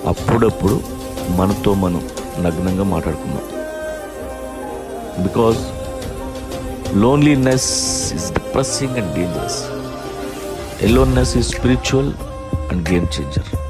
అప్పుడప్పుడు మనతో మనం నగ్నంగా మాట్లాడుకుందాం. Because loneliness is depressing and dangerous. Aloneness is spiritual and game changer.